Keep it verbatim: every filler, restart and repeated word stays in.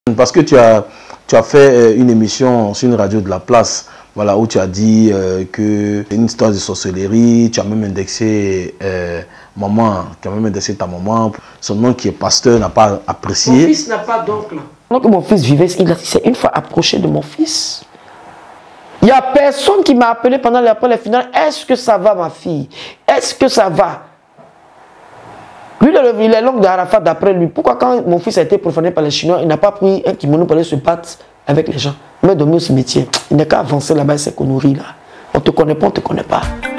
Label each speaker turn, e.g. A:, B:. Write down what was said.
A: Parce que tu as, tu as fait une émission sur une radio de la place, voilà, où tu as dit euh, que c'est une histoire de sorcellerie, tu as même indexé euh, maman, tu as même indexé ta maman, son nom qui est pasteur n'a pas apprécié.
B: Mon fils n'a pas d'oncle. Donc mon fils vivait, il s'est une fois approché de mon fils. Il n'y a personne qui m'a appelé pendant les, les finales, est-ce que ça va ma fille? Est-ce que ça va? Lui, il est l'oncle d'Arafat d'après lui. Pourquoi quand mon fils a été profané par les Chinois, il n'a pas pris un kimono pour aller se battre avec les gens? Il m'a donné au cimetière. Il n'est qu'à avancer là-bas, c'est qu'on nourrit là. On ne te connaît pas, on ne te connaît pas.